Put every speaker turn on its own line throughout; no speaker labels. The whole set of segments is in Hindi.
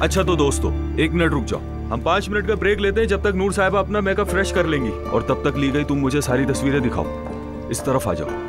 अच्छा तो दोस्तों, 1 मिनट रुक जाओ। हम 5 मिनट का ब्रेक लेते हैं जब तक नूर साहिबा अपना मेकअप फ्रेश कर लेंगी। और तब तक ली गई तुम मुझे सारी तस्वीरें दिखाओ। इस तरफ आ जाओ।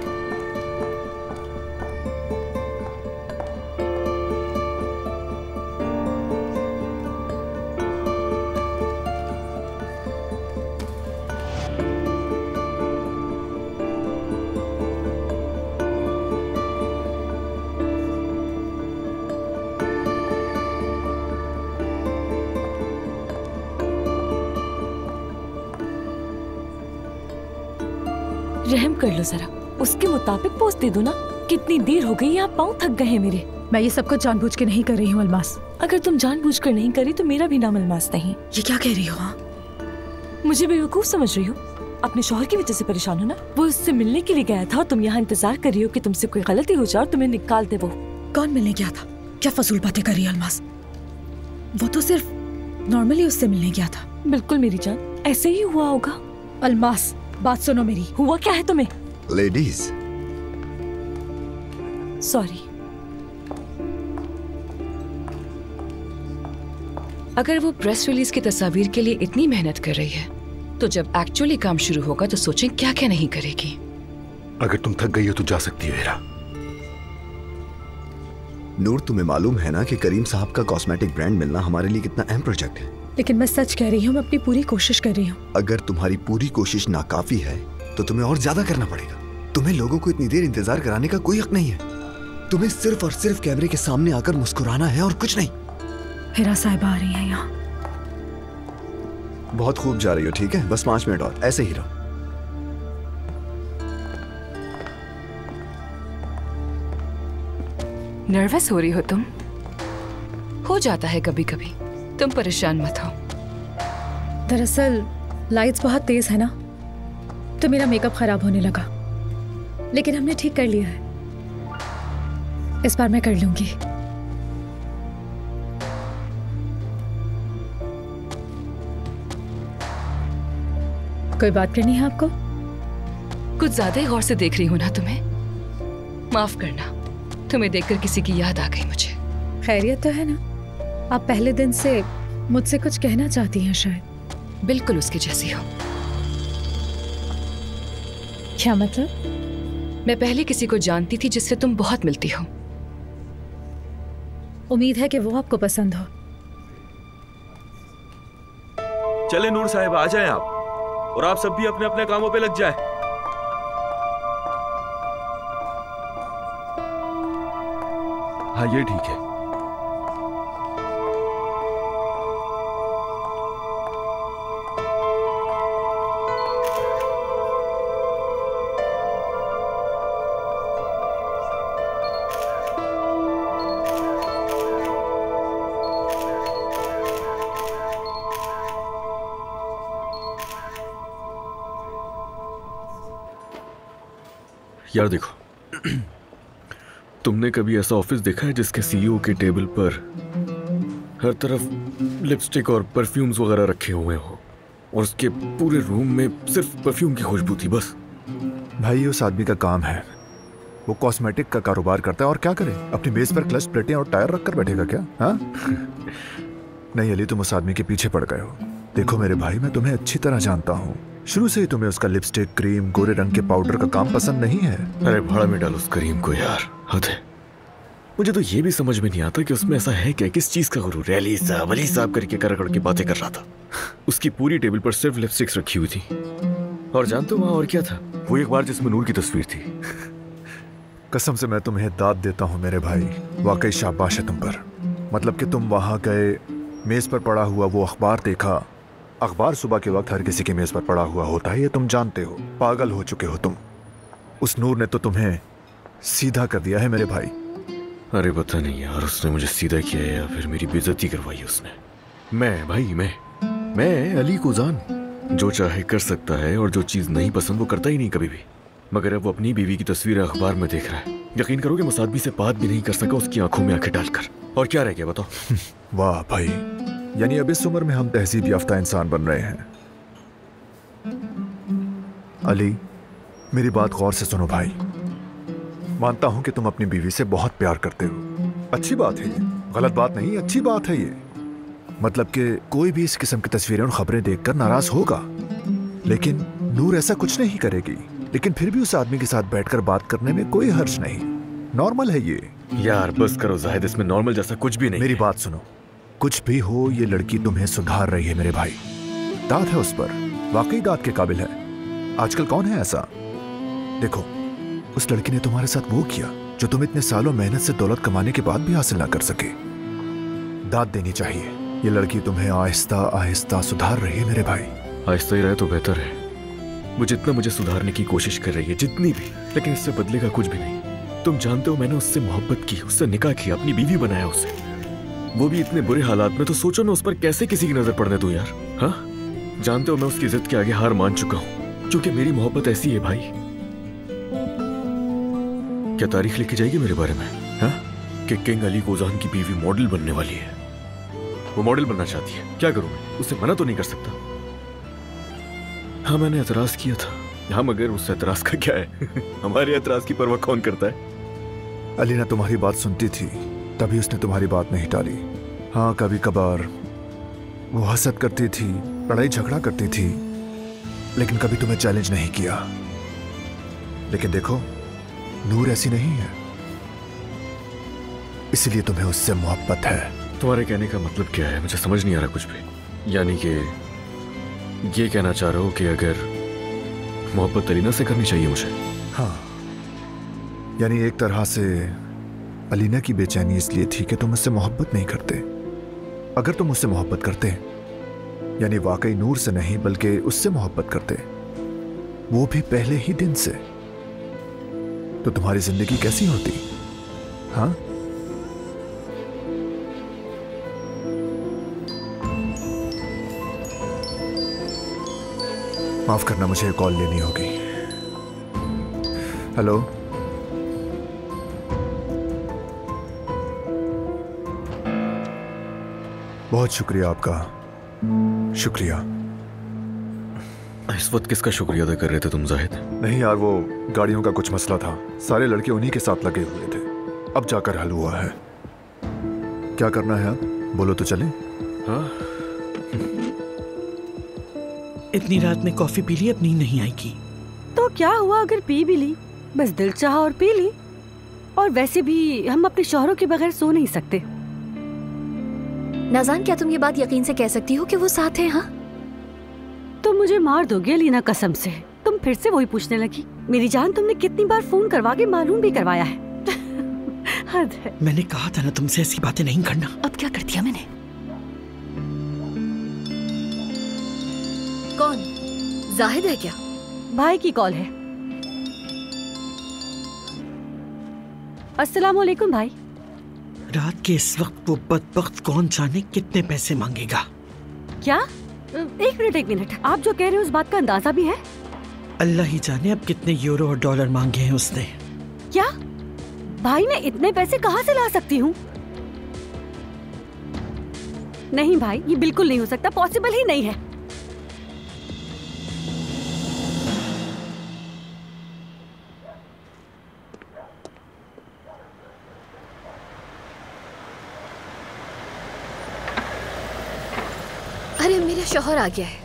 रहम कर लो जरा, उसके मुताबिक पोस्ट दे दो ना। कितनी देर हो गई, यहाँ पाँव थक गए हैं मेरे।
मैं ये सब कुछ जानबूझ के नहीं कर रही हूँ अलमास।
अगर तुम जानबूझकर नहीं करी तो मेरा भी नाम अलमास नहीं।
ये क्या कह रही हो? हाँ,
मुझे बेवकूफ समझ रही हो? अपने शौहर की वजह से परेशान हो ना? वो उससे मिलने के लिए गया था और तुम यहाँ इंतजार कर रही हो कि तुमसे कोई गलती हो जाए और तुम्हें निकाल दे। वो
कौन मिलने गया था? क्या फजूल बातें कर रही है अलमास? वो तो सिर्फ नॉर्मली उससे मिलने गया था।
बिल्कुल मेरी जान, ऐसे ही हुआ होगा।
अलमास, बात सुनो मेरी।
हुआ क्या है तुम्हें?
Ladies,
sorry.
अगर वो प्रेस रिलीज की तस्वीर के लिए इतनी मेहनत कर रही है तो जब एक्चुअली काम शुरू होगा तो सोचें क्या क्या नहीं करेगी।
अगर तुम थक गई हो तो जा सकती हो हीरा। नूर, तुम्हें मालूम है ना कि करीम साहब का कॉस्मेटिक ब्रांड मिलना हमारे लिए कितना अहम प्रोजेक्ट है।
लेकिन मैं सच कह रही हूँ, मैं अपनी पूरी कोशिश कर रही हूँ।
अगर तुम्हारी पूरी कोशिश नाकाफी है तो तुम्हें और ज्यादा करना पड़ेगा। तुम्हें लोगों को इतनी देर इंतजार कराने का कोई हक नहीं है। तुम्हें सिर्फ और सिर्फ कैमरे के सामने आकर मुस्कुराना है और कुछ नहीं।
हीरा साहिबा आ रही है यहाँ।
बहुत खूब जा रही हो, ठीक है? बस 5 मिनट और ऐसे ही रहो।
नर्वस हो रही हो तुम? हो जाता है कभी कभी, तुम परेशान मत हो।
दरअसल लाइट्स बहुत तेज है ना, तो मेरा मेकअप खराब होने लगा। लेकिन हमने ठीक कर लिया है। इस बार मैं कर लूंगी। कोई बात करनी है आपको?
कुछ ज्यादा ही गौर से देख रही हूं ना तुम्हें। माफ करना, तुम्हें देखकर किसी की याद आ गई मुझे।
खैरियत तो है ना? आप पहले दिन से मुझसे कुछ कहना चाहती हैं शायद।
बिल्कुल उसकी जैसी हो।
क्या मतलब?
मैं पहले किसी को जानती थी जिससे तुम बहुत मिलती हो।
उम्मीद है कि वो आपको पसंद हो।
चले नूर साहिब, आ जाएं आप, और आप सब भी अपने अपने कामों पे लग जाएं। हाँ ये ठीक है। यार देखो, तुमने कभी ऐसा ऑफिस देखा है जिसके सीईओ के टेबल पर हर तरफ लिपस्टिक और परफ्यूम्स वगैरह रखे हुए हो और उसके पूरे रूम में सिर्फ परफ्यूम की खुशबू थी बस?
भाई उस आदमी का काम है, वो कॉस्मेटिक का कारोबार करता है और क्या करे, अपनी बेस पर क्लच प्लेटें और टायर रख कर बैठेगा क्या? हाँ? नहीं अली, तुम उस आदमी के पीछे पड़ गए हो। देखो मेरे भाई, मैं तुम्हें अच्छी तरह जानता हूँ। शुरू से ही तुम्हें उसका लिपस्टिक, क्रीम, गोरे रंग के पाउडर का काम पसंद नहीं है।
अरे भाड़ा में डालो उस क्रीम को यार, हद है। मुझे तो ये भी समझ में नहीं आता कि उसमें ऐसा है क्या, किस चीज का गुरूर है। अली साहब करके कर के बातें कर रहा था। उसकी पूरी टेबल पर सिर्फ लिपस्टिक्स रखी हुई थी। और जानते हो वहां और क्या था? वो एक बार जिसमें नूर की तस्वीर थी।
कसम से मैं तुम्हें दाद देता हूँ मेरे भाई, वाकई शाबाश है तुम पर। मतलब कि तुम वहां गए, मेज पर पड़ा हुआ वो अखबार देखा। अखबार सुबह के वक्त हर किसी के मेज पर पड़ा हुआ होता है, ये तुम जानते हो। पागल हो चुके हो तुम। उस नूर ने तो तुम्हें सीधा कर दिया है मेरे भाई।
अरे पता नहीं यार, उसने मुझे सीधा किया है या फिर मेरी बेइज्जती करवाई उसने। मैं अली को जान जो चाहे कर सकता है और जो चीज नहीं पसंद वो करता ही नहीं कभी भी। मगर अब वो अपनी बीवी की तस्वीर अखबार में देख रहा है। यकीन करोगे मुसादबी से बात भी नहीं कर सका उसकी आंखों में आंखें डालकर। और क्या रह गया बताओ?
वाह भाई, यानी अब इस उम्र में हम तहजीब याफ्ता इंसान बन रहे हैं। अली मेरी बात गौर से सुनो भाई। मानता हूं कि तुम अपनी बीवी से बहुत प्यार करते हो, अच्छी बात है ये, गलत बात नहीं, अच्छी बात है ये। मतलब कि कोई भी इस किस्म की तस्वीरें और खबरें देखकर नाराज होगा, लेकिन नूर ऐसा कुछ नहीं करेगी। लेकिन फिर भी उस आदमी के साथ बैठकर बात करने में कोई हर्ज नहीं, नॉर्मल है ये।
यार बस करो जाहिद, इसमें नॉर्मल जैसा कुछ भी नहीं।
मेरी बात सुनो, कुछ भी हो ये लड़की तुम्हें सुधार रही है मेरे भाई। दाद है उस पर, वाकई दाद के काबिल है। आजकल कौन है ऐसा? देखो, उस लड़की ने तुम्हारे साथ वो किया जो तुम इतने सालों मेहनत से दौलत कमाने के बाद भी हासिल ना कर सके। दाद देनी चाहिए। ये लड़की तुम्हें आहिस्ता आहिस्ता सुधार रही है मेरे भाई।
आहिस्ता ही रहे तो बेहतर है। वो जितना मुझे सुधारने की कोशिश कर रही है, जितनी भी, लेकिन इससे बदलेगा कुछ भी नहीं। तुम जानते हो मैंने उससे मोहब्बत की, उससे निकाह किया, अपनी बीवी बनाया उसे, वो भी इतने बुरे हालात में। तो सोचो मैं उस पर कैसे किसी की नजर पड़ने दूं यार। हाँ, जानते हो मैं उसकी जिद के आगे हार मान चुका हूं, क्योंकि मेरी मोहब्बत ऐसी है भाई। क्या तारीख लिखी जाएगी मेरे बारे में, हाँ? कि किंग अली कोजान की बीवी मॉडल बनने वाली है। वो मॉडल बनना चाहती है, क्या करूं मैं? उसे मना तो नहीं कर सकता। हाँ, मैंने एतराज किया था। हाँ, मगर उस एतराज का क्या है? हमारे एतराज की परवाह कौन करता है?
अलीना तुम्हारी बात सुनती थी, तभी उसने तुम्हारी बात नहीं टाली। हाँ, कभी कभार वो हसद करती थी, लड़ाई झगड़ा करती थी, लेकिन कभी तुम्हें चैलेंज नहीं किया। लेकिन देखो, नूर ऐसी नहीं है, इसलिए तुम्हें उससे मोहब्बत है।
तुम्हारे कहने का मतलब क्या है? मुझे समझ नहीं आ रहा कुछ भी। यानी कि ये कहना चाह रहे हो कि अगर मोहब्बत अलीना से करनी चाहिए मुझे?
हाँ, यानी एक तरह से अलीना की बेचैनी इसलिए थी कि तुम उससे मोहब्बत नहीं करते। अगर तुम उससे मोहब्बत करते, यानी वाकई नूर से नहीं बल्कि उससे मोहब्बत करते, वो भी पहले ही दिन से, तो तुम्हारी जिंदगी कैसी होती? हाँ, माफ करना, मुझे कॉल लेनी होगी। हेलो, बहुत शुक्रिया आपका, शुक्रिया।
इस वक्त किसका शुक्रिया अदा कर रहे थे तुम जाहिद?
नहीं यार, वो गाड़ियों का कुछ मसला था, सारे लड़के उन्हीं के साथ लगे हुए थे, अब जाकर हल हुआ है। क्या करना है आप बोलो तो चलें?
हाँ,
इतनी रात में कॉफी पी ली, अब नींद नहीं आएगी।
तो क्या हुआ अगर पी भी ली? बस दिल चाहा और पी ली। और वैसे भी हम अपने शौहरों के बगैर सो नहीं सकते।
नाज़ान, क्या तुम ये बात यकीन से कह सकती हो कि वो साथ हैं? हाँ,
तुम मुझे मार दोगे अलीना, कसम से। तुम फिर से वही पूछने लगी। मेरी जान, तुमने कितनी बार फोन करवा के मालूम भी करवाया है। हद है।
मैंने कहा था ना तुमसे ऐसी बातें नहीं करना।
अब क्या कर दिया मैंने? कौन? जाहिद है क्या?
भाई की कॉल है। अस्सलाम वालेकुम भाई।
रात के इस वक्त वो बदबख्त कौन जाने कितने पैसे मांगेगा।
क्या? एक मिनट, आप जो कह रहे हो उस बात का अंदाजा भी है?
अल्लाह ही जाने अब कितने यूरो और डॉलर मांगे हैं उसने।
क्या? भाई, मैं इतने पैसे कहाँ से ला सकती हूँ? नहीं भाई, ये बिल्कुल नहीं हो सकता, पॉसिबल ही नहीं है।
अरे, मेरा शौहर आ गया है।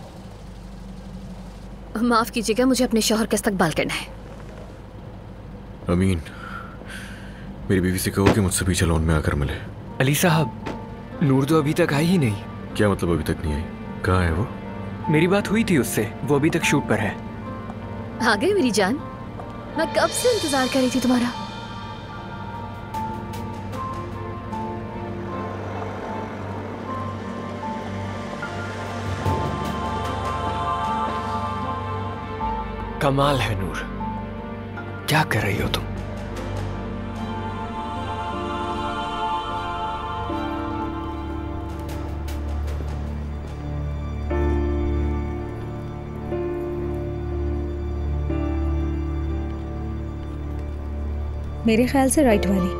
माफ कीजिएगा, मुझे अपने शौहर का इस्तकबाल करना है।
अमीन, मेरी बीवी से कहो कि मुझसे पीछे लॉन में आकर मिले।
अली साहब, नूर तो अभी तक आई ही नहीं।
क्या मतलब अभी तक नहीं आई? कहाँ है वो?
मेरी बात हुई थी उससे, वो अभी तक शूट पर है।
आ गए मेरी जान, मैं कब से इंतजार कर रही थी तुम्हारा।
कमाल है नूर, क्या कर रही हो तुम?
मेरे ख्याल से राइट वाली।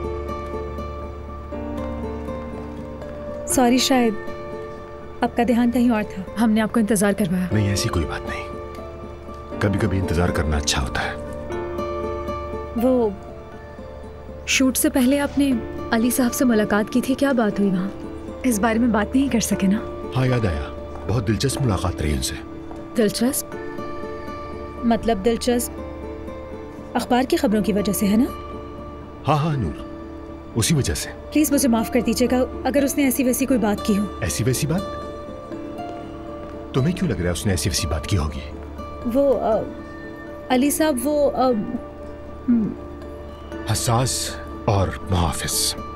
सॉरी, शायद आपका ध्यान कहीं और था, हमने आपको इंतजार करवाया।
नहीं, ऐसी कोई बात नहीं, कभी कभी इंतजार करना अच्छा होता है।
वो शूट से पहले आपने अली साहब से मुलाकात की थी, क्या बात हुई वहाँ? इस बारे में बात नहीं कर सके ना?
हाँ याद आया, बहुत दिलचस्प मुलाकात रही उनसे।
दिलचस्प? मतलब दिलचस्प अखबार की खबरों की वजह से है ना?
हाँ हाँ नूर, उसी वजह से।
प्लीज मुझे माफ कर दीजिएगा अगर उसने ऐसी वैसी कोई बात की हो।
ऐसी वैसी बात? तुम्हें क्यों लग रहा है उसने ऐसी वैसी बात की होगी?
वो अली साहब वो
हसास और मुहाफिज।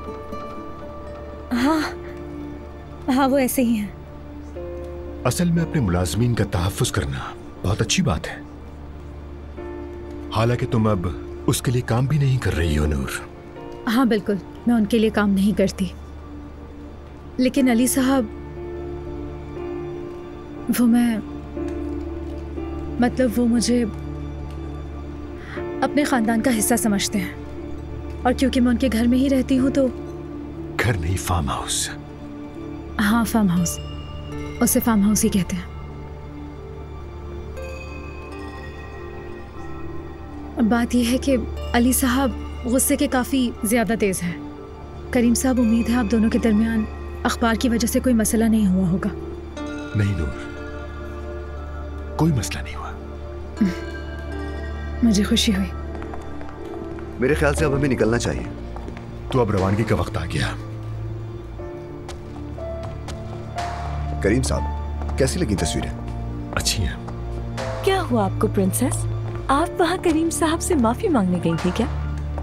हाँ हाँ, वो ऐसे ही हैं।
असल में अपने मुलाजमीन का तहफ्फुज करना बहुत अच्छी बात है। हालांकि तुम अब उसके लिए काम भी नहीं कर रही हो नूर।
हाँ बिल्कुल, मैं उनके लिए काम नहीं करती, लेकिन अली साहब वो मुझे अपने खानदान का हिस्सा समझते हैं, और क्योंकि मैं उनके घर में ही रहती हूँ तो।
घर नहीं, फार्म हाउस।
हाँ फार्म हाउस, उसे फार्म हाउस ही कहते हैं। बात यह है कि अली साहब गुस्से के काफी ज्यादा तेज हैं। करीम साहब, उम्मीद है आप दोनों के दरमियान अखबार की वजह से कोई मसला नहीं हुआ होगा।
नहीं नूर, कोई मसला नहीं हुआ।
मुझे खुशी हुई।
मेरे ख्याल से अब हमें निकलना चाहिए।
तो अब रवानगी का वक्त आ गया।
करीम साहब, कैसी लगी तस्वीरें?
अच्छी हैं।
क्या हुआ आपको प्रिंसेस? आप वहाँ करीम साहब से माफी मांगने गई थी क्या?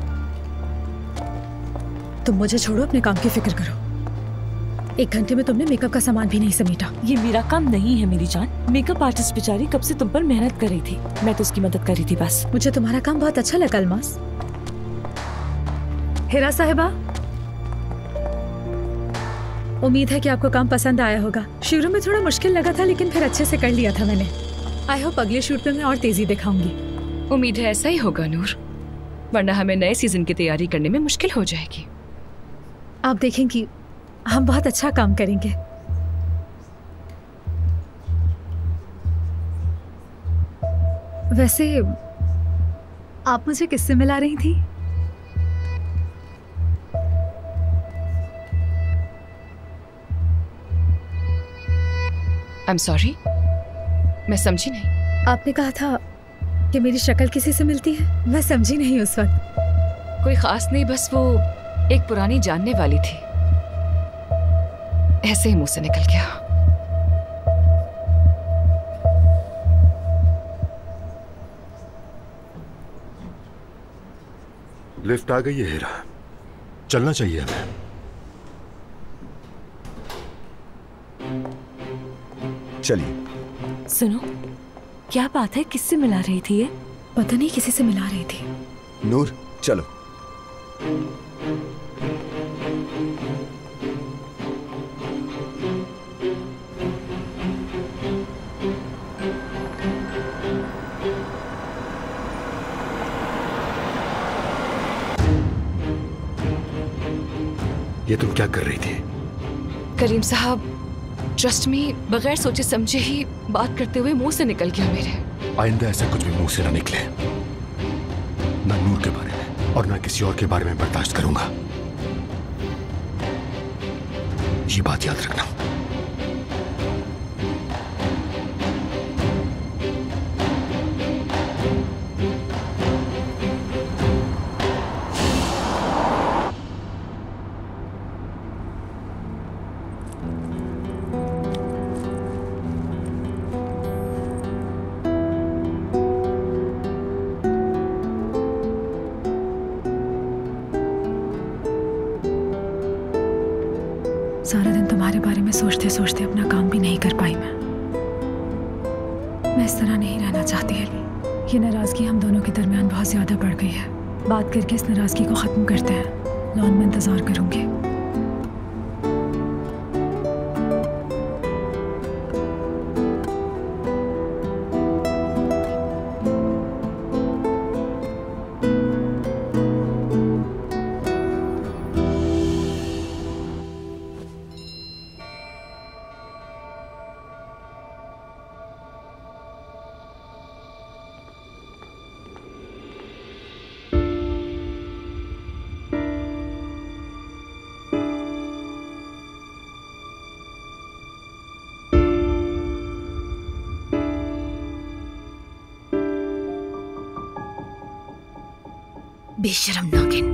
तुम मुझे छोड़ो, अपने काम की फिक्र करो। 1 घंटे में तुमने मेकअप का सामान भी नहीं समेटा।
ये मेरा काम नहीं है मेरी जान। मेकअप आर्टिस्ट बेचारी कब से तुम पर मेहनत कर रही थी, मैं तो उसकी मदद कर रही थी बस।
मुझे तुम्हारा काम बहुत अच्छा लगा अलमास। हिरा साहिबा, उम्मीद है कि आपको काम पसंद आया होगा। शुरू में थोड़ा मुश्किल लगा था, लेकिन फिर अच्छे से कर लिया था मैंने। आई होप अगले शूट पे मैं और तेजी दिखाऊंगी।
उम्मीद है ऐसा ही होगा नूर, वरना हमें नए सीजन की तैयारी करने में मुश्किल हो जाएगी।
आप देखेंगी हम बहुत अच्छा काम करेंगे। वैसे आप मुझे किससे मिला रही थी?
I'm sorry, मैं समझी नहीं।
आपने कहा था कि मेरी शक्ल किसी से मिलती है, मैं समझी नहीं उस वक्त।
कोई खास नहीं, बस वो एक पुरानी जानने वाली थी, ऐसे ही मुंह से निकल गया।
लिफ्ट आ गई है हीरा, चलना चाहिए हमें।
चलिए।
सुनो, क्या बात है? किससे मिला रही थी ये?
पता नहीं, किसी से मिला रही थी।
नूर चलो।
ये तुम क्या कर रही थी?
करीम साहब, ट्रस्ट में बगैर सोचे समझे ही बात करते हुए मुंह से निकल गया मेरे।
आइंदा ऐसा कुछ भी मुंह से ना निकले, ना नूर के बारे में और ना किसी और के बारे में बर्दाश्त करूंगा। ये बात याद रखना।
सारा दिन तुम्हारे बारे में सोचते सोचते अपना काम भी नहीं कर पाई मैं इस तरह नहीं रहना चाहती अली। ये नाराजगी हम दोनों के दरमियान बहुत ज्यादा बढ़ गई है। बात करके इस नाराजगी को खत्म करते हैं। लॉन में इंतजार करूंगी।
बेशरम नागिन।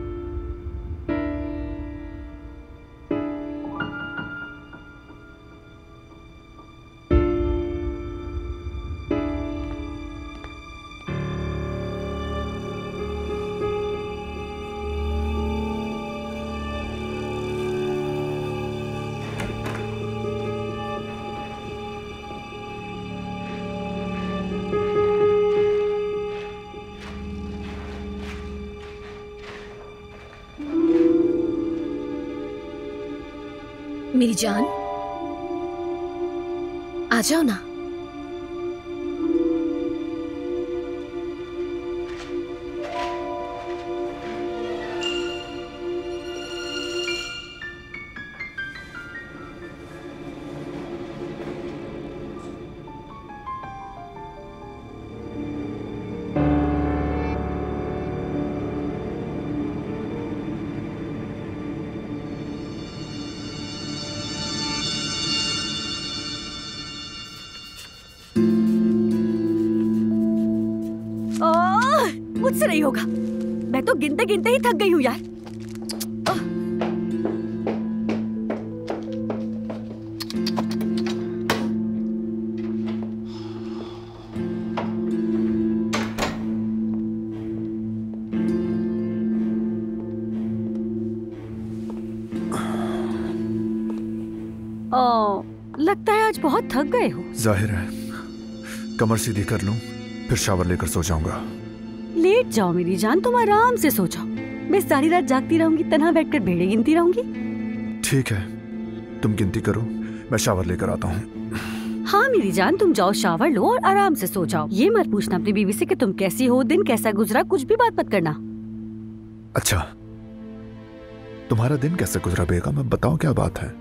मेरी जान, आ जाओ ना।
मुझसे नहीं होगा, मैं तो गिनते गिनते ही थक गई हूँ यार। लगता है आज बहुत थक गए हो।
जाहिर है, कमर सीधी कर लूं, फिर शावर लेकर सो जाऊंगा।
लेट जाओ मेरी जान, तुम आराम से सो जाओ। मैं सारी रात जागती रहूंगी, तन्हा बैठकर भेड़े गिनती रहूंगी।
ठीक है, तुम गिनती करो, मैं शावर लेकर आता हूँ।
हाँ मेरी जान, तुम जाओ शावर लो और आराम से सो जाओ। ये मत पूछना अपनी बीवी से कि तुम कैसी हो, दिन कैसा गुजरा, कुछ भी बात मत करना।
अच्छा, तुम्हारा दिन कैसे गुजरा बेगम, अब बताओ क्या बात है।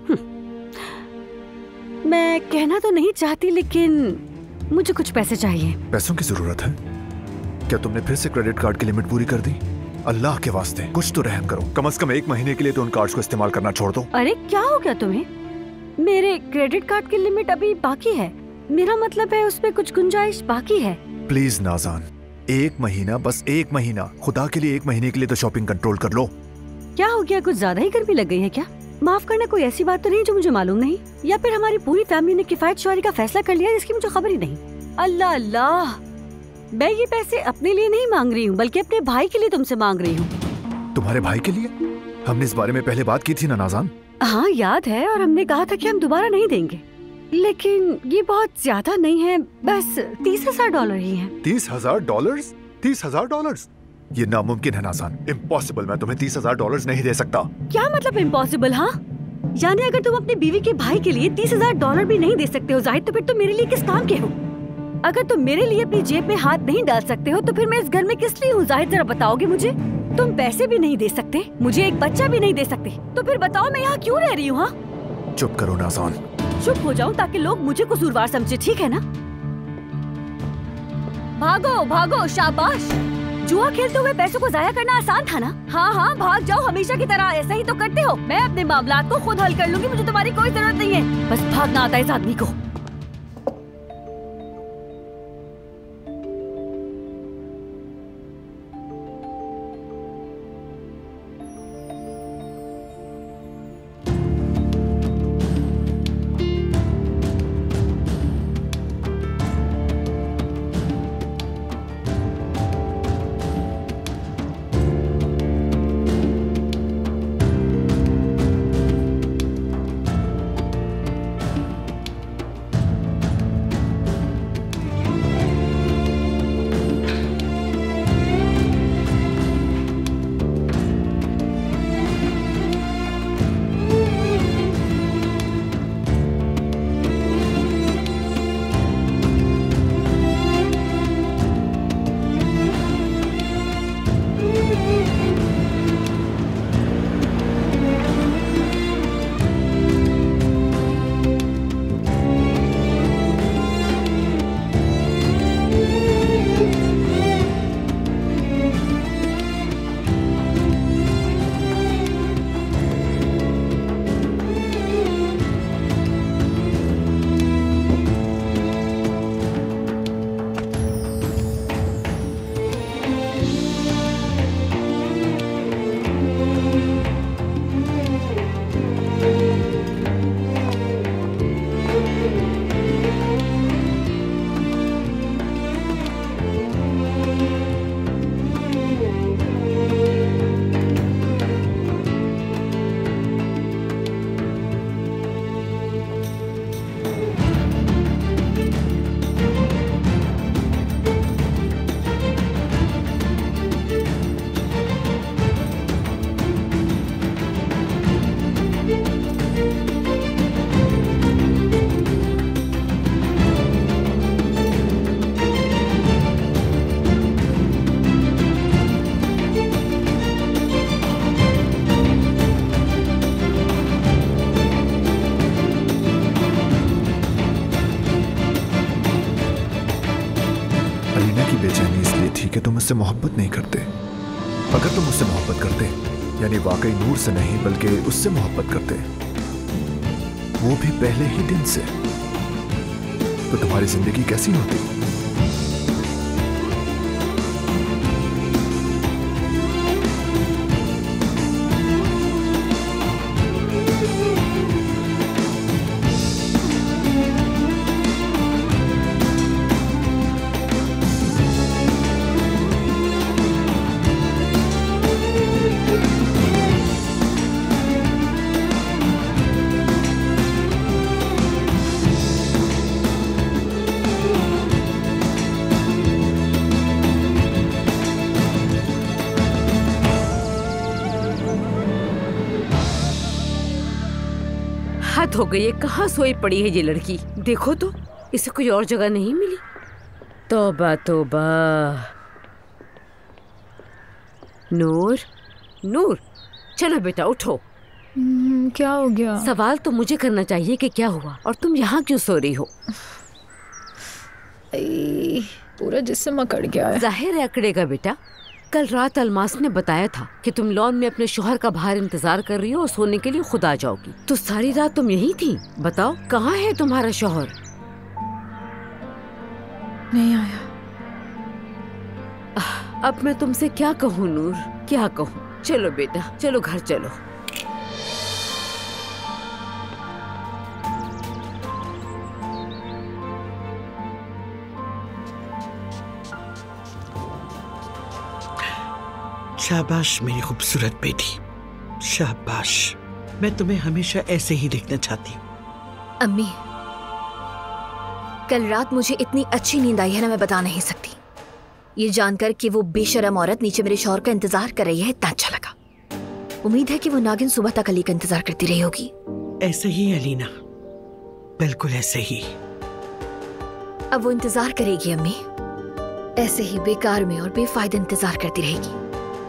मैं कहना तो नहीं चाहती, लेकिन मुझे कुछ पैसे चाहिए।
पैसों की जरूरत है? क्या तुमने फिर से क्रेडिट कार्ड की लिमिट पूरी कर दी? अल्लाह के वास्ते कुछ तो रहम करो, कम से कम 1 महीने के लिए तो उन कार्ड्स को इस्तेमाल करना छोड़ दो।
अरे क्या हो गया तुम्हें? मेरे क्रेडिट कार्ड की लिमिट अभी बाकी है। मेरा मतलब है उसमें कुछ गुंजाइश बाकी है।
प्लीज नाज़ान, 1 महीना, बस 1 महीना, खुदा के लिए 1 महीने के लिए तो शॉपिंग कंट्रोल कर लो।
क्या हो गया, कुछ ज्यादा ही गर्मी लग गई है क्या? माफ करना, कोई ऐसी बात तो नहीं जो मुझे मालूम नहीं, या फिर हमारी पूरी फैमिली ने किफायत शुमारी का फैसला कर लिया जिसकी मुझे खबर ही नहीं। अल्लाह अल्लाह, मैं ये पैसे अपने लिए नहीं मांग रही हूँ, बल्कि अपने भाई के लिए तुमसे मांग रही हूँ।
तुम्हारे भाई के लिए? हमने इस बारे में पहले बात की थी ना नाज़ान?
हाँ याद है, और हमने कहा था कि हम दोबारा नहीं देंगे, लेकिन ये बहुत ज्यादा नहीं है, बस $30,000 ही है।
$30,000? $30,000? ये नामुमकिन है नाज़ान, इम्पॉसिबल। मैं तुम्हें $30,000 नहीं दे सकता।
क्या मतलब इम्पॉसिबल? हाँ, यानी अगर तुम अपनी बीवी के भाई के लिए $30,000 भी नहीं दे सकते हो जाहिद, तो फिर तुम मेरे लिए किस काम के हो? अगर तुम मेरे लिए अपनी जेब में हाथ नहीं डाल सकते हो, तो फिर मैं इस घर में किस लिए हूँ जाहिद, जरा बताओगे मुझे? तुम पैसे भी नहीं दे सकते, मुझे एक बच्चा भी नहीं दे सकते, तो फिर बताओ मैं यहाँ क्यों रह रही हूँ? हाँ,
चुप करो नाज़ान।
चुप हो जाऊँ ताकि लोग मुझे कसूरवार समझे, ठीक है ना? भागो भागो, शाबाश। जुआ खेलते हुए पैसों को जाया करना आसान था ना? हाँ हाँ, भाग जाओ, हमेशा की तरह ऐसा ही तो करते हो। मैं अपने मामलात को खुद हल कर लूंगी, मुझे तुम्हारी कोई जरूरत नहीं है। बस भागना आता है इस आदमी को।
मुझसे मोहब्बत नहीं करते। अगर तुम मुझसे मोहब्बत करते, यानी वाकई नूर से नहीं बल्कि उससे मोहब्बत करते, वो भी पहले ही दिन से, तो तुम्हारी जिंदगी कैसी होती?
हद हो गई है, कहाँ सोई पड़ी है ये लड़की। देखो तो इसे कोई और जगह नहीं मिली। तौबा तौबा। नूर, नूर, चलो बेटा उठो।
क्या हो गया?
सवाल तो मुझे करना चाहिए कि क्या हुआ और तुम यहाँ क्यों सो रही हो?
पूरा जिस्म अकड़ गया है।
जाहिर है अकड़ेगा बेटा। कल रात अलमास ने बताया था कि तुम लॉन में अपने शोहर का बाहर इंतजार कर रही हो और सोने के लिए खुद आ जाओगी। तो सारी रात तुम यहीं थी। बताओ कहाँ है तुम्हारा शोहर?
नहीं आया।
अब मैं तुमसे क्या कहूँ नूर, क्या कहूँ? चलो बेटा, चलो घर चलो।
शाबाश मेरी खूबसूरत बेटी, शाबाश। मैं तुम्हें हमेशा ऐसे ही देखना चाहती हूँ।
अम्मी, कल रात मुझे इतनी अच्छी नींद आई है ना, मैं बता नहीं सकती। ये जानकर कि वो बेशरम औरत नीचे मेरे शौहर का इंतजार कर रही है, इतना अच्छा लगा। उम्मीद है कि वो नागिन सुबह तक अली का इंतजार करती रही होगी।
ऐसे ही अलीना, बिल्कुल ऐसे ही।
अब वो इंतजार करेगी अम्मी, ऐसे ही बेकार में और बेफायदा इंतजार करती रहेगी।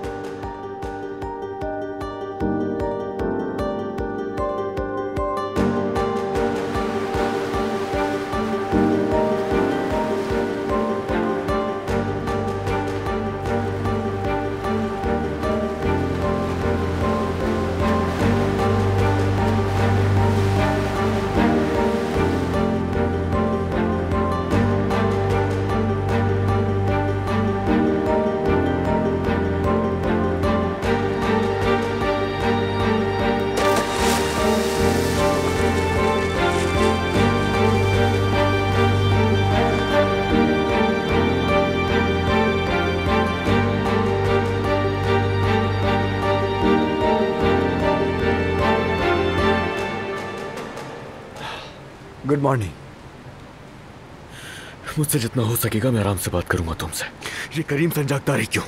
Good morning.
मुझसे जितना हो सकेगा मैं आराम से बात करूंगा तुमसे। ये करीम संजागदारी क्यों?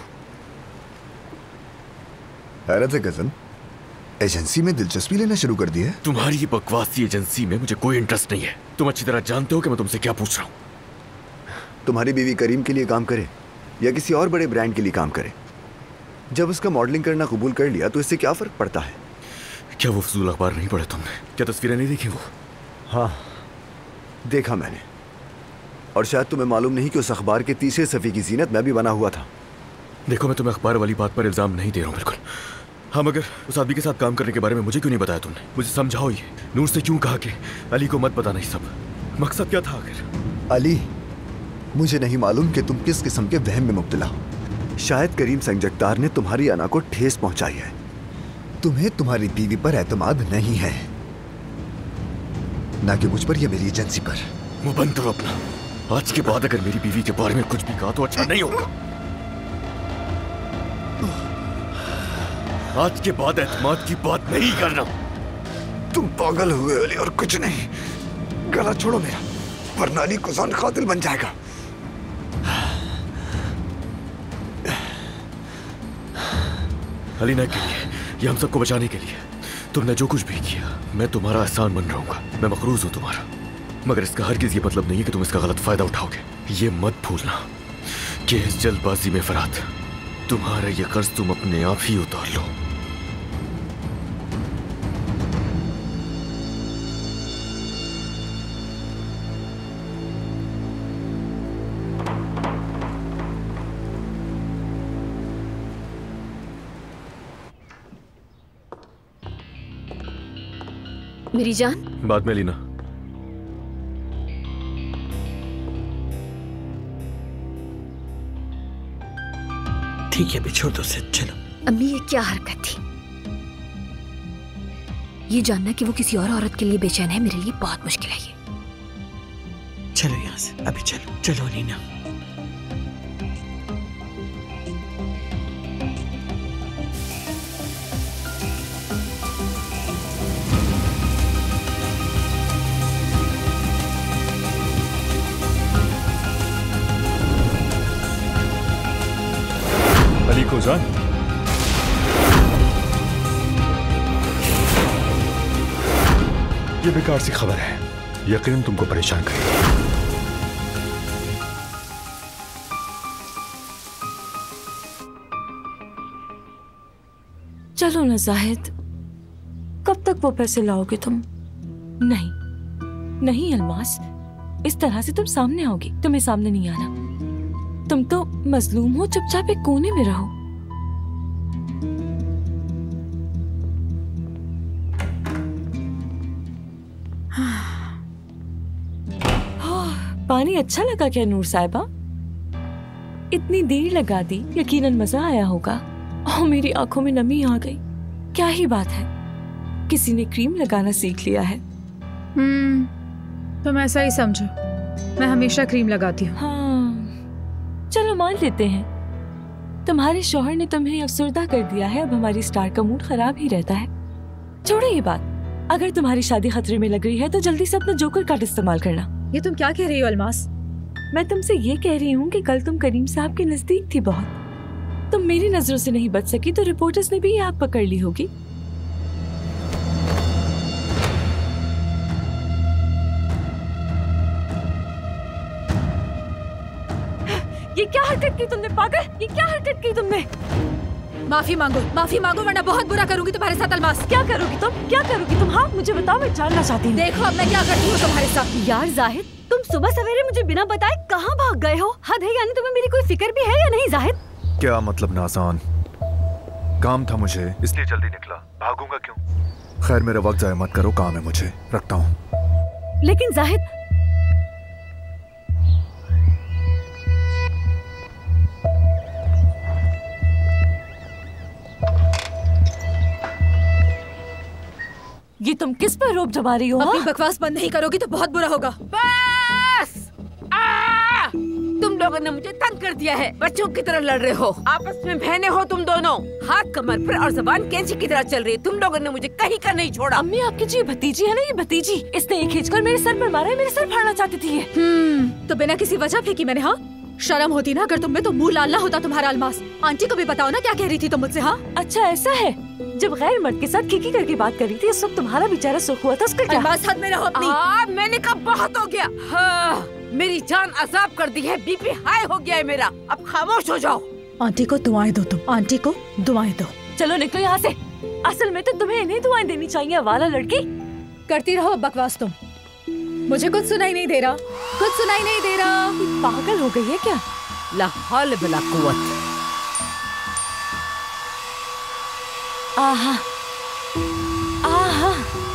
हैरत है कजन, एजेंसी में दिलचस्पी लेना शुरू कर दी है।
तुम्हारी ये बकवासी एजेंसी में मुझे कोई इंटरेस्ट नहीं है। तुम अच्छी तरह जानते हो कि मैं तुमसे क्या पूछ रहा हूँ।
तुम्हारी बीवी करीम के लिए काम करे या किसी और बड़े ब्रांड के लिए काम करे, जब उसका मॉडलिंग करना कबूल कर लिया तो इससे क्या फर्क पड़ता है?
क्या वो फजूल अखबार नहीं पढ़े तुमने? क्या तस्वीरें नहीं देखी वो?
हाँ देखा मैंने, और शायद तुम्हें मालूम नहीं कि उस अखबार के तीसरे सफ़े की जीनत मैं भी बना हुआ था।
देखो मैं तुम्हें अखबार वाली बात पर इल्जाम नहीं दे रहा हूँ बिल्कुल। हाँ मगर उस आदमी के साथ काम करने के बारे में मुझे क्यों नहीं बताया तुमने? मुझे समझाओ, ये नूर से क्यों कहा कि अली को मत बताना? ये सब मकसद क्या था आखिर?
अली, मुझे नहीं मालूम कि तुम किस किस्म के वहम में मुब्तला हो। शायद करीम संजगतार ने तुम्हारी अना को ठेस पहुंचाई है। तुम्हें तुम्हारी बीवी पर एतमाद नहीं है, ना कि मुझ पर या मेरी एजेंसी पर।
मुंह बंद करो अपना। आज के बाद अगर मेरी बीवी के बारे में कुछ भी कहा तो अच्छा नहीं होगा। आज के बाद एतमाद की बात नहीं करना।
तुम पागल हुए अली और कुछ नहीं। गला छोड़ो मेरा, वरना अली कुसान कातिल बन जाएगा।
अलीना के लिए, ये हम सबको बचाने के लिए तुमने जो कुछ भी किया, मैं तुम्हारा एहसान बन रहूंगा। मैं मकरूज हूं तुम्हारा, मगर इसका हरगिज़ ये मतलब नहीं है कि तुम इसका गलत फायदा उठाओगे। ये मत भूलना कि इस जल्दबाजी में फरात, तुम्हारा ये कर्ज तुम अपने आप ही उतार लो।
मेरी जान।
बाद में लीना।
ठीक है, अभी छोड़ दो उसे, चलो।
अम्मी ये क्या हरकत थी? ये जानना कि वो किसी और औरत के लिए बेचैन है मेरे लिए बहुत मुश्किल है ये।
चलो यहाँ से, अभी चलो, चलो नीना।
अली को जान,
ये बेकार सी खबर है, यकीनन तुमको परेशान करेगी।
चलो ना जाहिद, कब तक वो पैसे लाओगे तुम? नहीं नहीं अलमास, इस तरह से तुम सामने आओगी, तुम्हें सामने नहीं आना। तुम तो मजलूम हो, चुपचाप एक कोने में रहो। पानी अच्छा लगा क्या नूर साहिबा? इतनी देर लगा दी, यकीनन मजा आया होगा। और मेरी आंखों में नमी आ गई। क्या ही बात है, किसी ने क्रीम लगाना सीख लिया है।
तुम ऐसा ही समझो, मैं हमेशा क्रीम लगाती हूँ।
हाँ चलो मान लेते हैं, तुम्हारे शौहर ने तुम्हें अफसरदा कर दिया है, अब हमारी स्टार का मूड खराब ही रहता है। छोड़ो ये बात, अगर तुम्हारी शादी खतरे में लग रही है तो जल्दी से अपना जोकर कार्ड इस्तेमाल करना।
ये तुम क्या कह रही हो अलमास?
मैं तुमसे ये कह रही हूँ कि कल तुम करीम साहब के नजदीक थी बहुत, तुम मेरी नजरों से नहीं बच सकी तो रिपोर्टर्स ने भी ये आग पकड़ ली होगी। ये क्या हरकत की तुमने पागल? ये क्या हरकत की तुमने?
माफी मांगो वरना बहुत बुरा करूंगी तुम्हारे साथ अलमास।
क्या करोगी तुम? क्या करोगी तुम? हाँ मुझे बताओ, मैं जानना चाहती हूँ।
देखो अब मैं क्या करती हूँ तुम्हारे साथ।
यार जाहिद, तुम सुबह सवेरे मुझे बिना बताए कहाँ भाग गए हो? हद है, यानी तुम्हें मेरी कोई फिक्र भी है या नहीं जाहिद?
क्या मतलब नासान, काम था मुझे इसलिए जल्दी निकला, भागूंगा क्यों? खैर मेरा वक्त जाया मत करो, काम है मुझे, रखता हूँ।
लेकिन जाहिद,
ये तुम किस पर रोब जमा रही हो?
अपनी बकवास बंद नहीं करोगी तो बहुत बुरा होगा।
बस! तुम लोगों ने मुझे तंग कर दिया है, बच्चों की तरह लड़ रहे हो, आपस में बहने हो तुम दोनों, हाथ कमर पर और जबान कैंची की तरह चल रही है। तुम लोगों ने मुझे कहीं का नहीं छोड़ा।
अम्मी आपकी जी भतीजी है ना, ये भतीजी, इसने ये खींचकर मेरे सर पर मारा है, मेरे सर फाड़ना चाहती थी ये।
तो बिना किसी वजह फेंकी मैंने। हाँ शर्म होती ना अगर तुम में, तो मुंह लाल ना होता तुम्हारा अलमास। आंटी को भी बताओ ना क्या कह रही थी तुम मुझसे। हाँ
अच्छा ऐसा है, जब गैर मर्द के साथ खिकी करके बात कर रही थी उस वक्त तुम्हारा बेचारा सुख हुआ था, उसका क्या?
अलमास हाथ में रहो अपनी।
मैंने कहा बहुत हो गया। हाँ, मेरी जान अजाब कर दी है, बीपी हाई हो गया है मेरा, अब खामोश हो जाओ।
आंटी को दुआएं दो, तुम आंटी को दुआएं दो।
चलो निकलो यहाँ से, असल में तो तुम्हें इन्हें दुआएं देनी चाहिए। वाला लड़की,
करती रहो बकवास तुम, मुझे कुछ सुनाई नहीं दे रहा, कुछ सुनाई नहीं दे रहा।
पागल हो गई है क्या?
ला हौल बिला कुव्वत।
आहा आहा,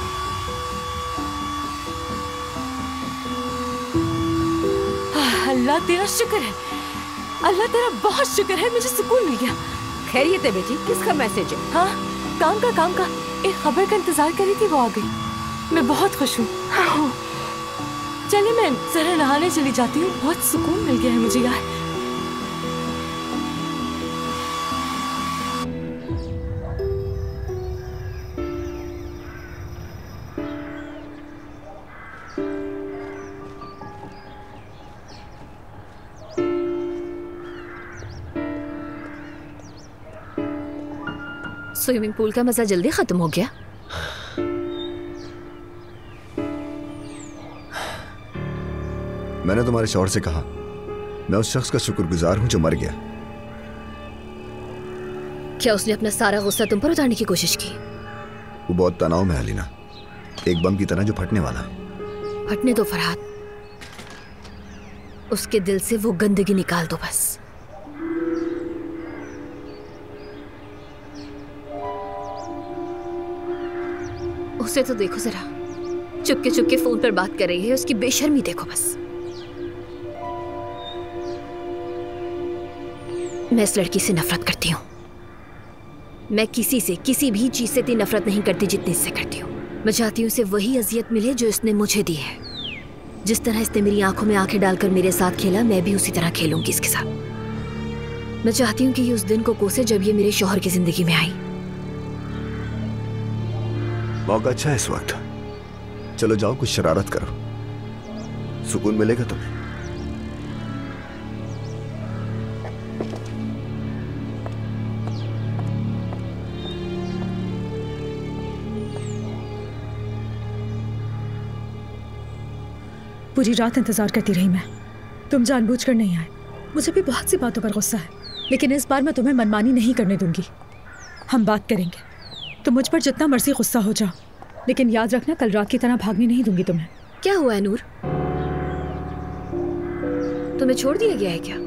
अल्लाह तेरा शुक्र है, अल्लाह तेरा बहुत शुक्र है, मुझे सुकून मिल गया।
खैरियत है बेटी? किसका मैसेज है?
हाँ काम का एक खबर का इंतजार कर रही थी, वो आ गई। मैं बहुत खुश हूँ। चलिए मैं जरा नहाने चली जाती हूँ, बहुत सुकून मिल गया है मुझे यार।
स्विमिंग पूल का मजा जल्दी खत्म हो गया।
मैंने तुम्हारे शौहर से कहा, मैं उस शख्स का शुक्रगुजार हूं जो मर गया।
क्या उसने अपना सारा गुस्सा तुम पर उतारने की कोशिश की?
वो बहुत तनाव में है लीना, एक बम की तरह जो फटने वाला है।
फटने दो फरहाद, उसके दिल से वो गंदगी निकाल दो बस। उसे तो देखो जरा, चुपके फोन पर बात कर रही है। उसकी बेशर्मी देखो बस। मैं इस लड़की से नफरत करती हूँ। मैं किसी से, किसी भी चीज से इतनी नफरत नहीं करती जितनी इससे करती हूँ। मैं चाहती हूँ उसे वही अजियत मिले जो इसने मुझे दी है। जिस तरह इसने मेरी आंखों में आंखें डालकर मेरे साथ खेला, मैं भी उसी तरह खेलूंगी इसके साथ। मैं चाहती हूँ कि ये उस दिन को कोसे जब ये मेरे शौहर की जिंदगी में आई।
मौका अच्छा है इस वक्त। चलो जाओ, कुछ शरारत करो, सुकून मिलेगा तुम्हें।
पूरी रात इंतजार करती रही मैं। तुम जानबूझकर नहीं आए। मुझे भी बहुत सी बातों पर गुस्सा है, लेकिन इस बार मैं तुम्हें मनमानी नहीं करने दूंगी। हम बात करेंगे। तुम मुझ पर जितना मर्जी गुस्सा हो जाओ, लेकिन याद रखना कल रात की तरह भागने नहीं दूंगी तुम्हें।
क्या हुआ है नूर? तुम्हें छोड़ दिया गया है क्या?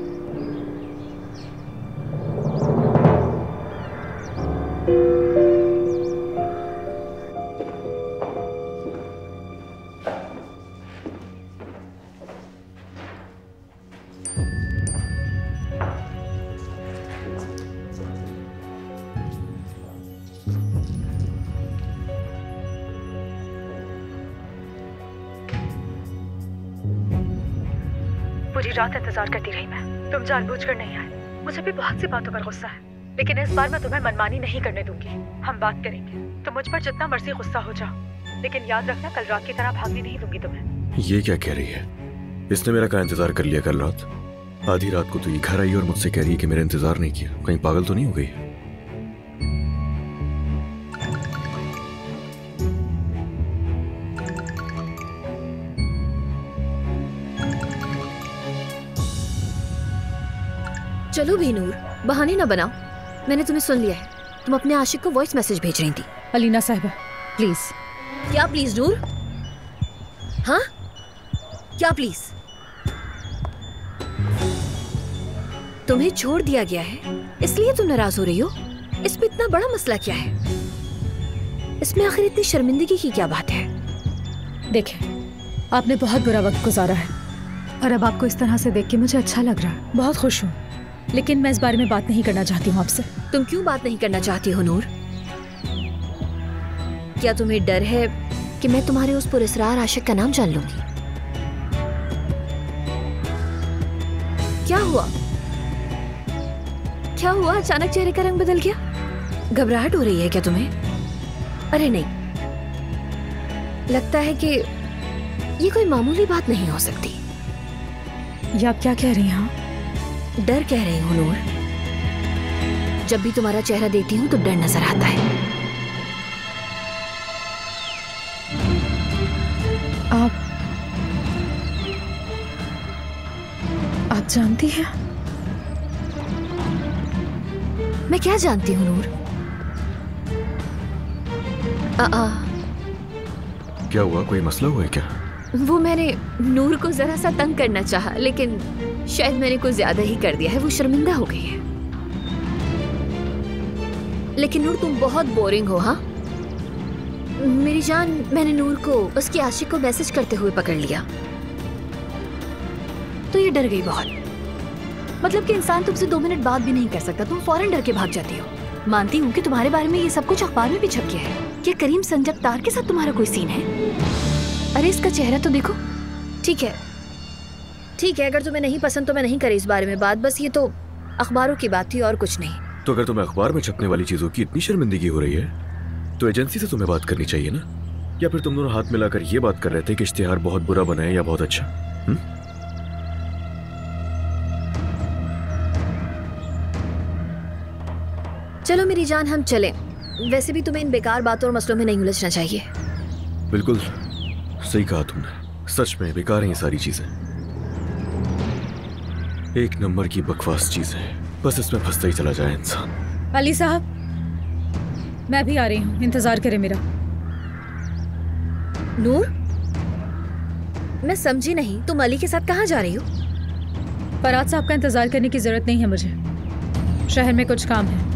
पूरी रात इंतजार करती रही मैं। तुम जानबूझकर नहीं आए। मुझे भी बहुत सी बातों पर गुस्सा है, लेकिन इस बार मैं तुम्हें मनमानी नहीं करने दूंगी। हम बात करेंगे। तुम मुझ पर जितना मर्जी गुस्सा हो जाओ, लेकिन याद रखना कल रात की तरह भागने नहीं दूंगी तुम्हें।
ये क्या कह रही है? इसने मेरा क्या इंतजार कर लिया कल रात? आधी रात को तो ये घर आई और मुझसे कह रही है कि मेरा इंतजार नहीं किया। कहीं पागल तो नहीं हो गई?
चलो भी नूर, बहाने ना बनाओ। मैंने तुम्हें सुन लिया है। तुम अपने आशिक को वॉइस मैसेज भेज रही थी।
अलीना साहिबा प्लीज।
क्या प्लीज नूर? हाँ क्या प्लीज? तुम्हें छोड़ दिया गया है इसलिए तुम नाराज हो रही हो? इसमें इतना बड़ा मसला क्या है? इसमें आखिर इतनी शर्मिंदगी की क्या बात है?
देखें, आपने बहुत बुरा वक्त गुजारा है और अब आपको इस तरह से देख के मुझे अच्छा लग रहा है। बहुत खुश हूँ, लेकिन मैं इस बारे में बात नहीं करना चाहती हूँ आपसे।
तुम क्यों बात नहीं करना चाहती हो नूर? क्या तुम्हें डर है कि मैं तुम्हारे उस पुरस्कार आशिक का नाम जान लूंगी? क्या हुआ? क्या हुआ? अचानक चेहरे का रंग बदल गया? घबराहट हो रही है क्या तुम्हें? अरे नहीं, लगता है कि ये कोई मामूली बात नहीं हो सकती।
ये आप क्या कह रही हैं?
डर कह रही हूँ नूर। जब भी तुम्हारा चेहरा देखती हूँ तो डर नजर आता है।
आप जानती हैं?
मैं क्या जानती हूँ नूर?
क्या हुआ? कोई मसला हुआ है क्या?
वो मैंने नूर को जरा सा तंग करना चाहा, लेकिन शायद मैंने कुछ ज्यादा ही कर दिया है। वो शर्मिंदा हो गई है। लेकिन नूर तुम बहुत बोरिंग हो। हाँ मेरी जान, मैंने नूर को उसकी आशिक को मैसेज करते हुए पकड़ लिया तो ये डर गई बहुत। मतलब कि इंसान तुमसे 2 मिनट बात भी नहीं कर सकता, तुम फौरन डर के भाग जाती हो। मानती हूँ कि तुम्हारे बारे में ये सब कुछ अखबार में भी छप गया है। क्या करीम संजक्तार के साथ तुम्हारा कोई सीन है? अरे इसका चेहरा तो देखो। ठीक है ठीक है, अगर तुम्हें नहीं पसंद तो मैं नहीं करी इस बारे में बात। बस ये तो अखबारों की बात थी और कुछ नहीं।
तो अगर तुम्हें अखबार में छपने वाली चीजों की इतनी शर्मिंदगी हो रही है तो एजेंसी से तुम्हें बात करनी चाहिए ना? या फिर तुम दोनों हाथ मिलाकर ये बात कर रहे थे कि इश्तिहार बहुत बुरा बना है या बहुत अच्छा?
चलो मेरी जान, हम चलें। वैसे भी तुम्हें इन बेकार बातों और मसलों में नहीं उलझना चाहिए।
बिल्कुल सही कहा तुमने। सच में बेकार हैं ये सारी चीजें। एक नंबर की बकवास चीजें, बस इसमें फंसता ही चला जाए इंसान।
अली साहब, मैं भी आ रही हूँ, इंतजार करें मेरा।
नूर, मैं समझी नहीं, तुम अली के साथ कहाँ जा रही हो?
फराज साहब का इंतजार करने की जरूरत नहीं है मुझे। शहर में कुछ काम है।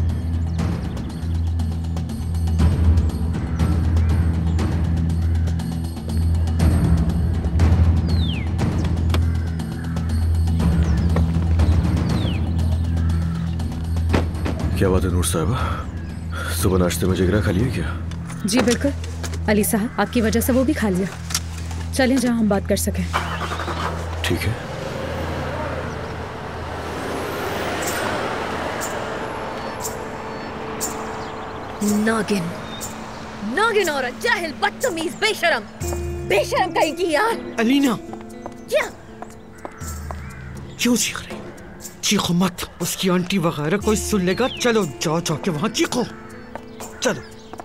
क्या बात है नूर साहबा, सुबह नाश्ते में जिगरा खा लिया क्या?
जी बिल्कुल अली साहब, आपकी वजह से वो भी खा लिया। चलें जहाँ हम बात कर सकें।
ठीक है।
नागिन, नागिन औरत, जाहिल, बदतमीज, बेशरम, बेशरम कहीं की यार।
अलीना,
क्या
क्यों चीख रही? चीखो मत, उसकी आंटी वगैरह कोई सुन लेगा। चलो जाओ जाके वहां चीखो। चलो,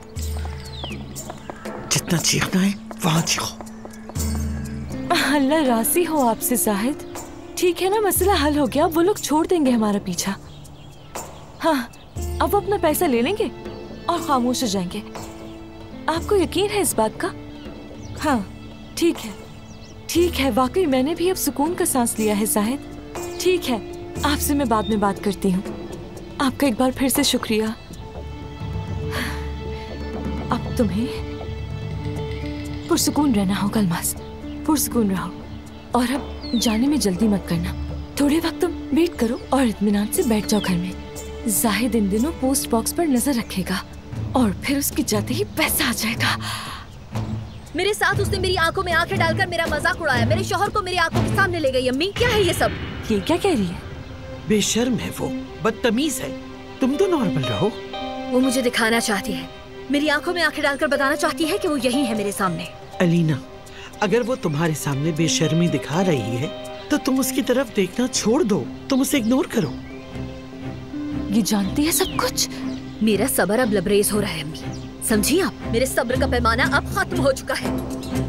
जितना चीखना है वहां चीखो।
अल्लाह राजी हो आपसे जाहिद। ठीक है ना, मसला हल हो गया। वो लोग छोड़ देंगे हमारा पीछा। हाँ, अब वो अपना पैसा ले लेंगे और खामोश हो जाएंगे। आपको यकीन है इस बात का? हाँ ठीक है, ठीक है। वाकई मैंने भी अब सुकून का सांस लिया है जाहिद। ठीक है, आपसे मैं बाद में बात करती हूँ। आपका एक बार फिर से शुक्रिया। अब तुम्हें पुरसुकून रहना होगा अल्मास, पुरसुकून रहो। और अब जाने में जल्दी मत करना, थोड़े वक्त तुम वेट करो और इत्मीनान से बैठ जाओ घर में। जाहिद इन दिनों पोस्ट बॉक्स पर नजर रखेगा और फिर उसके जाते ही पैसा आ जाएगा।
मेरे साथ उसने मेरी आंखों में आंखें डालकर मेरा मजाक उड़ाया। मेरे शौहर को मेरी आंखों के सामने ले गई। अम्मी क्या है ये सब?
ये क्या कह रही है?
बेशर्म है वो, बदतमीज है। तुम तो नॉर्मल रहो।
वो मुझे दिखाना चाहती है, मेरी आंखों में आंखें डालकर बताना चाहती है कि वो यही है मेरे सामने।
अलीना, अगर वो तुम्हारे सामने बेशर्मी दिखा रही है तो तुम उसकी तरफ देखना छोड़ दो। तुम उसे इग्नोर करो।
ये जानती है सब कुछ।
मेरा सब्र अब लबरेज हो रहा है अम्मी, समझी आप? मेरे सब्र का पैमाना अब खत्म हो चुका है।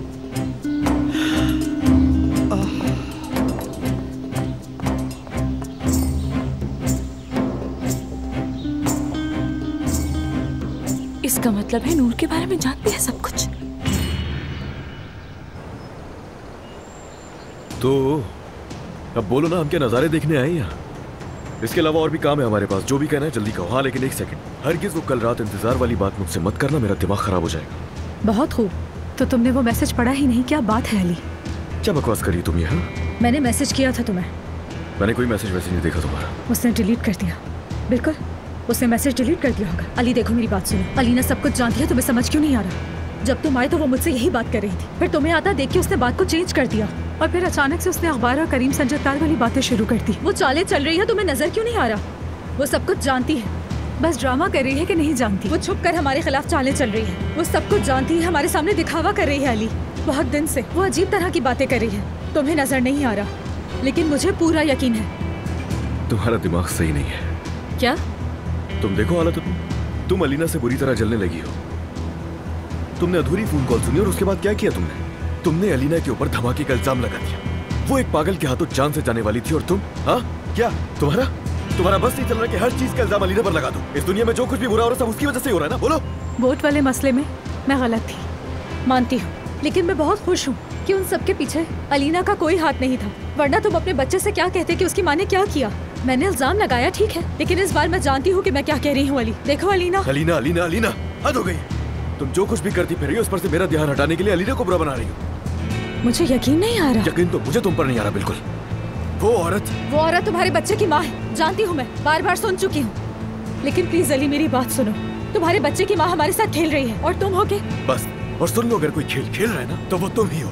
इसका मतलब है नूर के बारे में जानती है सब कुछ।
तो अब बोलो ना, हम क्या नजारे देखने आए यहाँ? इसके अलावा और भी काम है हमारे पास। जो भी कहना है जल्दी कहो। हाँ लेकिन एक सेकंड, हरगिज़ वो कल रात इंतजार वाली बात मुझसे मत करना, मेरा दिमाग खराब हो जाएगा।
बहुत खूब, तो तुमने वो मैसेज पढ़ा ही नहीं? क्या बात है अली?
क्या बकवास करी तुम यहाँ?
मैंने मैसेज किया था तुम्हें।
मैंने कोई मैसेज वैसे नहीं देखा तुम्हारा।
उसने डिलीट कर दिया। बिल्कुल, उसने मैसेज डिलीट कर दिया होगा। अली देखो मेरी बात सुनो, अलीना सब कुछ जानती है, तुम्हें समझ क्यों नहीं आ रहा? जब तुम आए तो वो मुझसे यही बात कर रही थी, फिर तुम्हें आता देख के उसने बात को चेंज कर दिया और फिर अचानक से उसने अखबार और करीम संजतार वाली बातें शुरू कर दी। वो चालें चल रही है, तुम्हें नजर क्यों नहीं आ रहा? वो सब कुछ जानती है, बस ड्रामा कर रही है कि नहीं जानती। वो छुप कर हमारे खिलाफ चालें चल रही है। वो सब कुछ जानती है, हमारे सामने दिखावा कर रही है। अली बहुत दिन से वो अजीब तरह की बातें कर रही है, तुम्हें नजर नहीं आ रहा, लेकिन मुझे पूरा यकीन है।
तुम्हारा दिमाग सही नहीं है।
क्या?
तुम देखो हालत, तुम अलीना से बुरी तरह जलने लगी हो। तुमने अधूरी फोन कॉल सुनी और उसके बाद क्या किया तुमने? तुमने अलीना के ऊपर धमाके का इल्जाम लगा दिया। वो एक पागल के हाथों जान से जाने वाली थी और तुम, हाँ क्या तुम्हारा बस नहीं चल रहा कि हर चीज का इल्जाम अलीना पर लगा दो? इस दुनिया में जो कुछ भी बुरा हो रहा है सब उसकी वजह से ही हो रहा है ना? बोलो।
वोट वाले मसले में मैं गलत थी, मानती हूँ, लेकिन मैं बहुत खुश हूँ कि उन सबके पीछे अलीना का कोई हाथ नहीं था। वरना तुम अपने बच्चे से क्या कहते कि उसकी माँ ने क्या किया? मैंने इल्जाम लगाया ठीक है, लेकिन इस बार मैं जानती हूँ कि मैं क्या कह रही हूँ। अली देखो, अलीना
अलीना हद हो गई। तुम जो कुछ भी करती फिर रही हो, उस पर से मेरा ध्यान हटाने के लिए अलीना को बुरा बना रही हो।
मुझे यकीन नहीं आ रहा।
यकीन तो मुझे तुम पर नहीं आ रहा बिल्कुल। वो औरत तुम्हारे बच्चे की माँ है, जानती हूँ, मैं बार बार सुन चुकी हूँ। लेकिन प्लीज अली मेरी बात सुनो, तुम्हारे बच्चे की माँ हमारे साथ खेल रही है और तुम हो के बस। और सुन लो, अगर कोई खेल खेल रहा है ना तो वो तुम ही हो।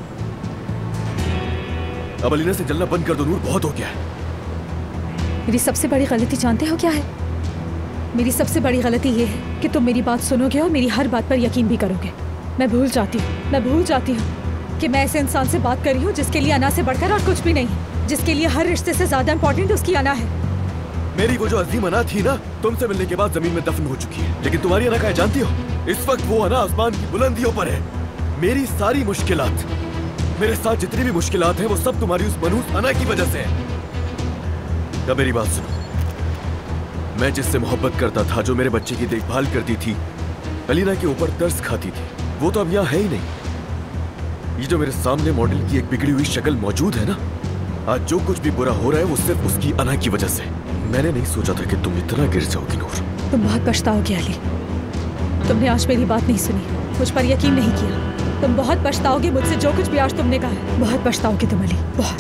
अब अलीना से जलना बंद कर दो नूर, बहुत हो गया है।
मेरी सबसे बड़ी गलती जानते हो क्या है? मेरी सबसे बड़ी गलती ये है कि तुम मेरी बात सुनोगे और मेरी हर बात पर यकीन भी करोगे। मैं भूल जाती हूँ कि मैं ऐसे इंसान से बात कर रही हूँ जिसके लिए अना से बढ़कर और कुछ भी नहीं है, जिसके लिए हर रिश्ते से ज्यादा इम्पोर्टेंट उसकी अना है।
मेरी वो जो अजीम अना थी ना, तुमसे मिलने के बाद जमीन में दफन हो चुकी है। लेकिन तुम्हारी अना क्या है जानती हो? इस वक्त वो अना आसमान की बुलंदियों पर है। मेरी सारी मुश्किलात, मेरे साथ जितनी भी मुश्किलात हैं, वो सब तुम्हारी उस मनहूस अना की वजह से है। अब मेरी बात सुनो, मैं जिससे मोहब्बत करता था, जो मेरे बच्चे की देखभाल करती थी, अलीना के ऊपर तरस खाती थी, वो तो अब यहाँ है ही नहीं। ये जो मेरे सामने मॉडल की एक बिगड़ी हुई शक्ल मौजूद है ना, आज जो कुछ भी बुरा हो रहा है वो सिर्फ उसकी अना की वजह से। मैंने नहीं सोचा था कि तुम इतना गिर जाओगी नूर।
तुम बहुत पछताओगे अली, तुमने आज मेरी बात नहीं सुनी, मुझ पर यकीन नहीं किया। तुम बहुत पछताओगे मुझसे जो कुछ भी आज तुमने कहा है। बहुत पछताओगे तुम अली, बहुत।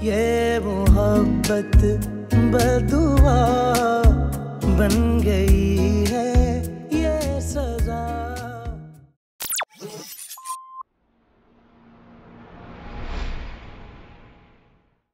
ये मोहब्बत बदुआ बन गई है।